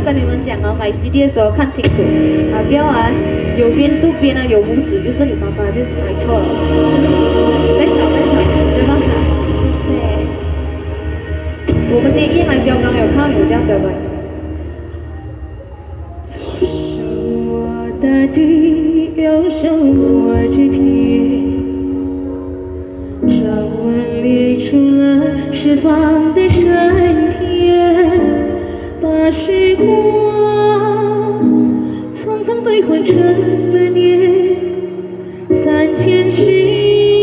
跟你们讲哦，买 CD 的时候看清楚啊，不要啊，有边渡边啊有五指，就是你爸爸就买错了。再找，没办法。我们今天夜来标杆有看到有这样标杆。左手握大地，右手握着铁，掌纹列出了释放的山田，把时光匆匆兑换成了年，3000世。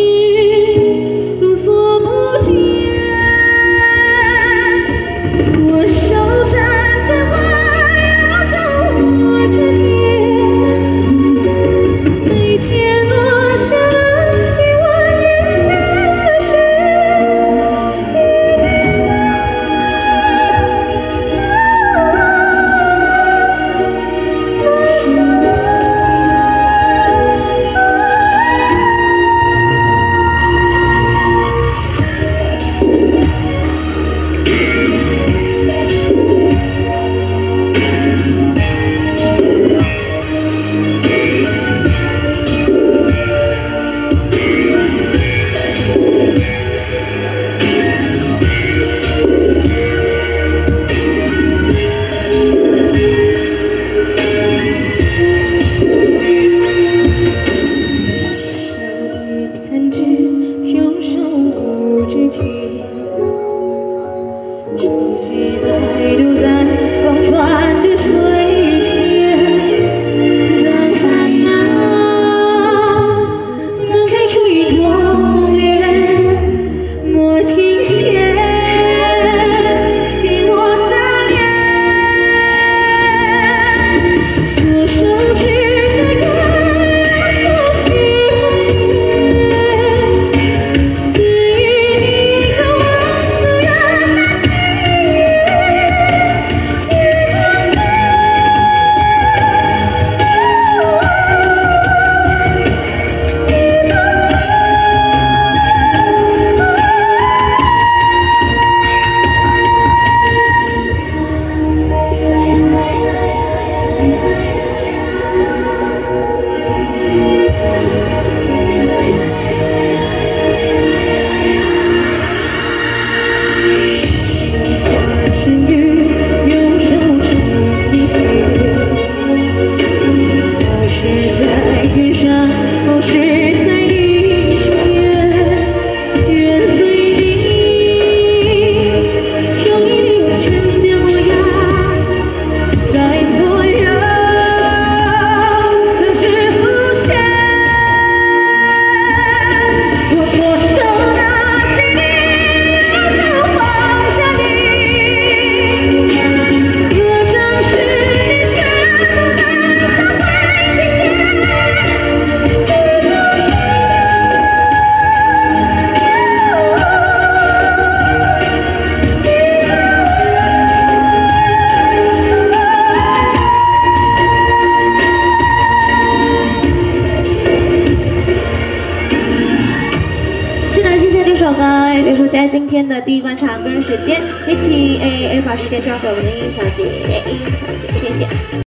也就是在今天的第一关唱歌时间，一起把时间交给我们的音小姐，谢谢。